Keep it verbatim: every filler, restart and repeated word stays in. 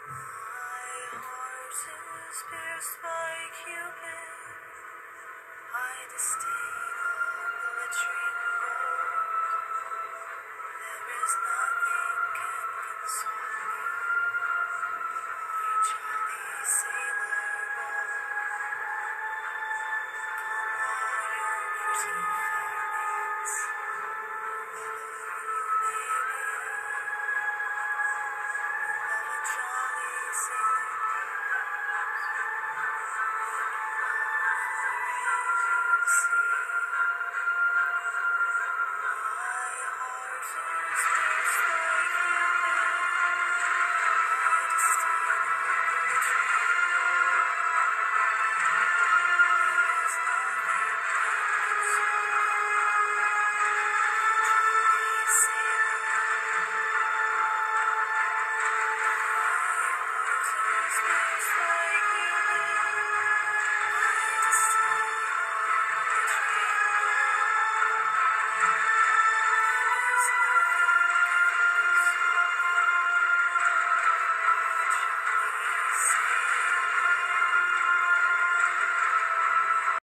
My heart is pierced by Cupid, by disdain of glittering gold. There is nothing can console me, my jolly sailor bold. Come all you pretty fair maids, whether you may be, love a jolly sailor bold. My heart is pierced by